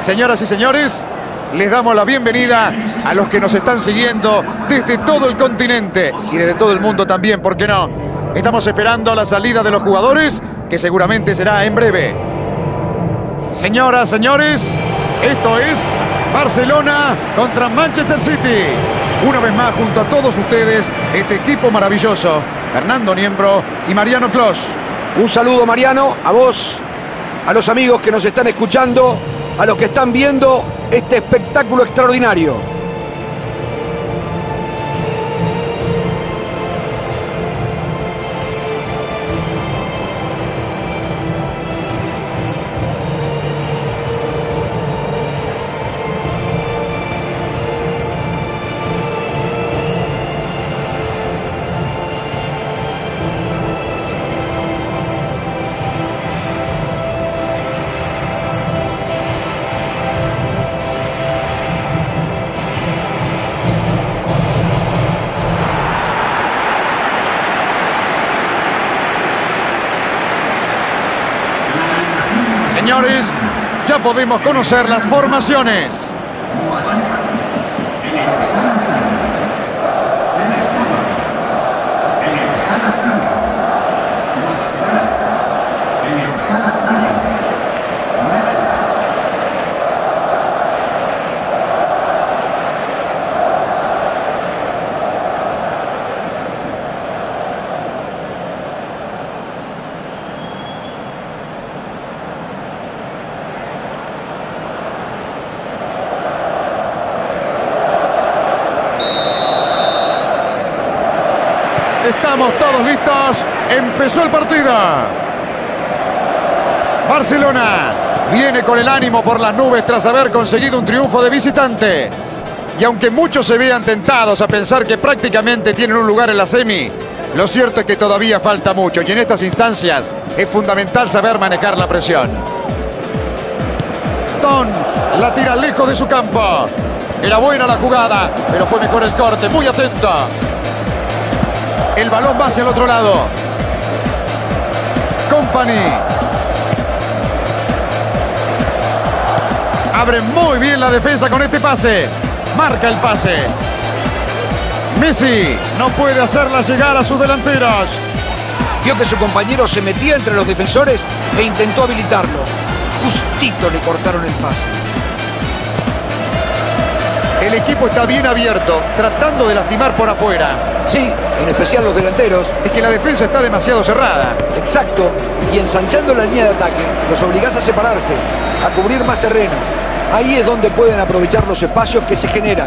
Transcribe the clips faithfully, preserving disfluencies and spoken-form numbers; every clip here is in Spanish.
Señoras y señores, les damos la bienvenida a los que nos están siguiendo desde todo el continente y desde todo el mundo también, ¿por qué no? Estamos esperando la salida de los jugadores, que seguramente será en breve. Señoras, señores, esto es Barcelona contra Manchester City. Una vez más, junto a todos ustedes, este equipo maravilloso, Fernando Niembro y Mariano Clos. Un saludo, Mariano, a vos, a los amigos que nos están escuchando, a los que están viendo este espectáculo extraordinario. Señores, ya podemos conocer las formaciones. Estamos todos listos. Empezó el partido. Barcelona viene con el ánimo por las nubes tras haber conseguido un triunfo de visitante. Y aunque muchos se vean tentados a pensar que prácticamente tienen un lugar en la semi, lo cierto es que todavía falta mucho. Y en estas instancias es fundamental saber manejar la presión. Stones la tira lejos de su campo. Era buena la jugada, pero fue mejor el corte. Muy atento. El balón va hacia el otro lado. Kompany. Abre muy bien la defensa con este pase. Marca el pase. Messi no puede hacerla llegar a sus delanteros. Vio que su compañero se metía entre los defensores e intentó habilitarlo. Justito le cortaron el pase. El equipo está bien abierto, tratando de lastimar por afuera. Sí, en especial los delanteros. Es que la defensa está demasiado cerrada. Exacto. Y ensanchando la línea de ataque, los obligás a separarse, a cubrir más terreno. Ahí es donde pueden aprovechar los espacios que se generan.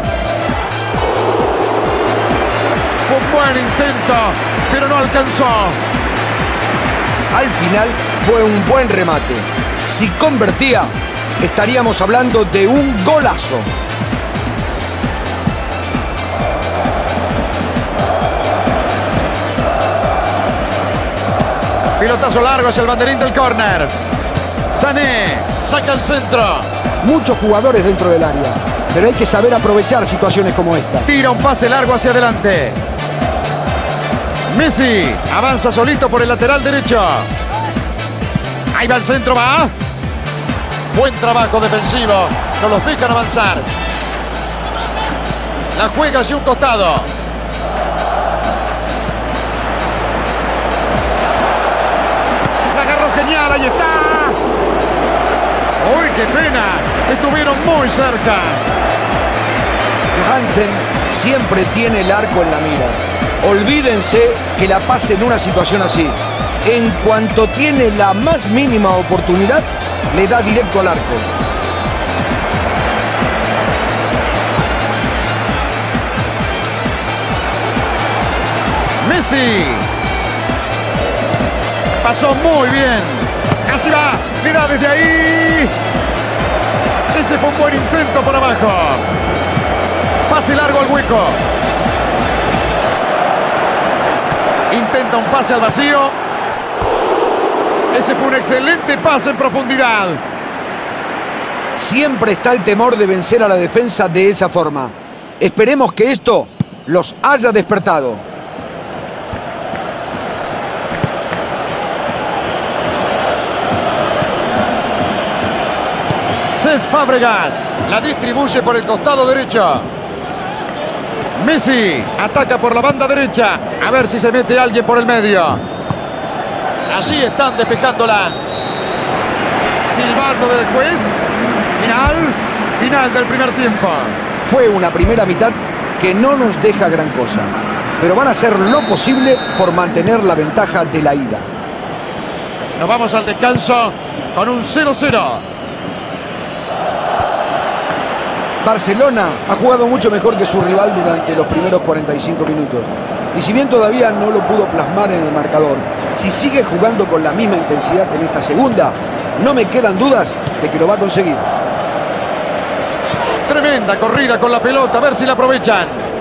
Un buen intento, pero no alcanzó. Al final fue un buen remate. Si convertía, estaríamos hablando de un golazo. Pilotazo largo hacia el banderín del córner. Sané saca el centro. Muchos jugadores dentro del área, pero hay que saber aprovechar situaciones como esta. Tira un pase largo hacia adelante. Messi avanza solito por el lateral derecho. Ahí va el centro, va. Buen trabajo defensivo. No los dejan avanzar. La juega hacia un costado. La agarró genial, ahí está. ¡Uy, qué pena! Estuvieron muy cerca. Hansen siempre tiene el arco en la mira. Olvídense que la pase en una situación así. En cuanto tiene la más mínima oportunidad, le da directo al arco. Messi. Pasó muy bien. Así va. Le da desde ahí. Ese fue un buen intento por abajo. Pase largo al hueco. Intenta un pase al vacío. Ese fue un excelente pase en profundidad. Siempre está el temor de vencer a la defensa de esa forma. Esperemos que esto los haya despertado. Cesc Fábregas la distribuye por el costado derecho. Messi ataca por la banda derecha. A ver si se mete alguien por el medio. Allí están despejándola. Silbato del juez. Final. Final del primer tiempo. Fue una primera mitad que no nos deja gran cosa, pero van a hacer lo posible por mantener la ventaja de la ida. Nos vamos al descanso con un cero cero. Barcelona ha jugado mucho mejor que su rival durante los primeros cuarenta y cinco minutos. Y si bien todavía no lo pudo plasmar en el marcador, si sigue jugando con la misma intensidad en esta segunda, no me quedan dudas de que lo va a conseguir. Tremenda corrida con la pelota, a ver si la aprovechan.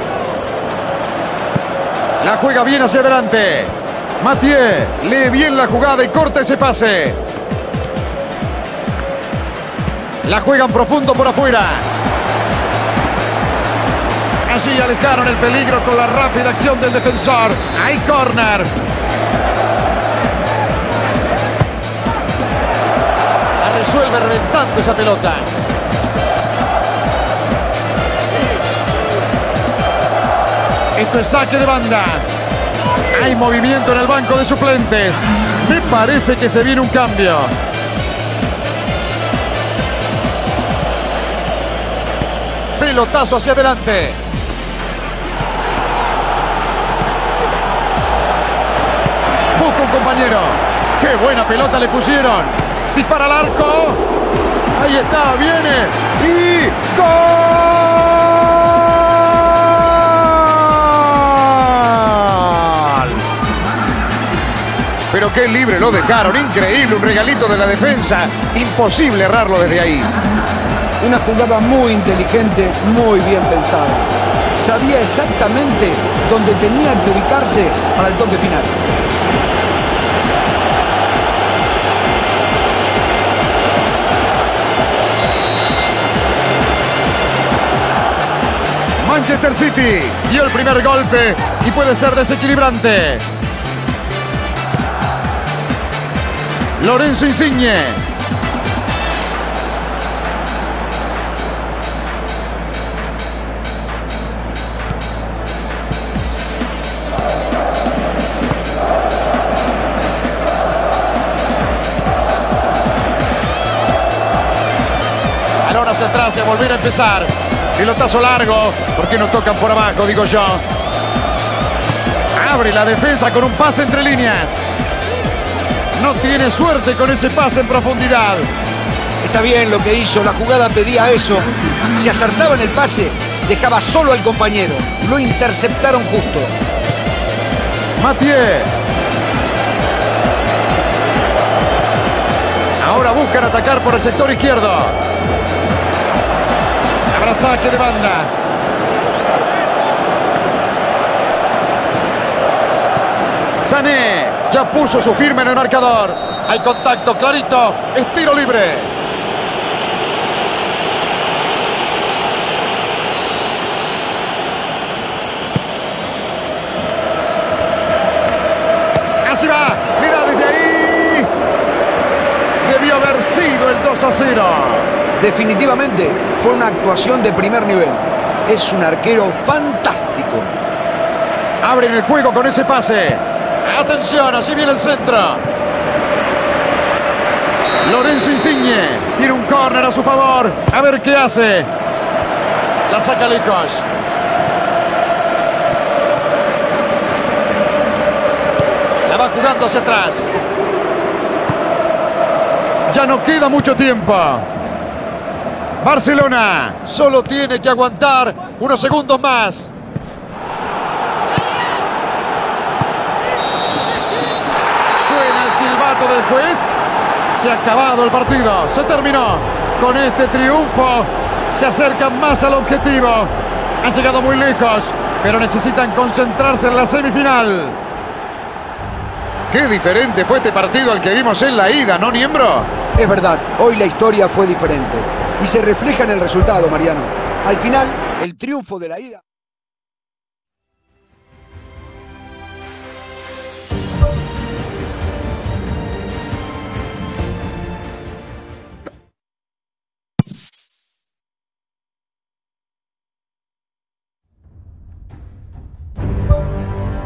La juega bien hacia adelante. Mathieu lee bien la jugada y corta ese pase. La juegan profundo por afuera. Allí alejaron el peligro con la rápida acción del defensor. Hay córner. La resuelve reventando esa pelota. Esto es saque de banda. Hay movimiento en el banco de suplentes. Me parece que se viene un cambio. Pelotazo hacia adelante. Busca un compañero. ¡Qué buena pelota le pusieron! Dispara al arco. Ahí está, viene. ¡Y gol! Pero qué libre lo dejaron. Increíble, un regalito de la defensa. Imposible errarlo desde ahí. Una jugada muy inteligente, muy bien pensada. Sabía exactamente dónde tenía que ubicarse para el toque final. Manchester City dio el primer golpe y puede ser desequilibrante. Lorenzo Insigne. Balón hacia atrás y a volver a empezar. Pelotazo largo. ¿Por qué no tocan por abajo, digo yo? Abre la defensa con un pase entre líneas. No tiene suerte con ese pase en profundidad. Está bien lo que hizo, la jugada pedía eso. Si acertaba en el pase, dejaba solo al compañero. Lo interceptaron justo. Mathieu. Ahora buscan atacar por el sector izquierdo. Habrá saque de banda. Sané ya puso su firma en el marcador. Hay contacto clarito. Es tiro libre. Así va. Le da desde ahí. Debió haber sido el dos a cero. Definitivamente fue una actuación de primer nivel. Es un arquero fantástico. Abren el juego con ese pase. Atención, allí viene el centro. Lorenzo Insigne tiene un córner a su favor. A ver qué hace. La saca lejos. La va jugando hacia atrás. Ya no queda mucho tiempo. Barcelona solo tiene que aguantar unos segundos más. Suena el silbato del juez. Se ha acabado el partido. Se terminó. Con este triunfo se acercan más al objetivo. Han llegado muy lejos, pero necesitan concentrarse en la semifinal. Qué diferente fue este partido al que vimos en la ida, ¿no, Niembro? Es verdad, hoy la historia fue diferente. Y se refleja en el resultado, Mariano. Al final, el triunfo de la ida...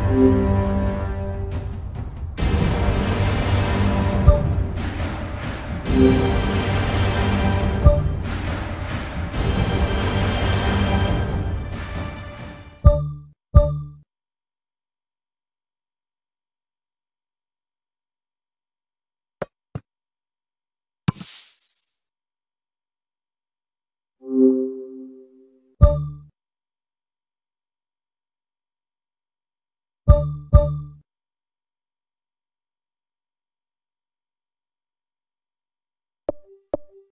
Chao.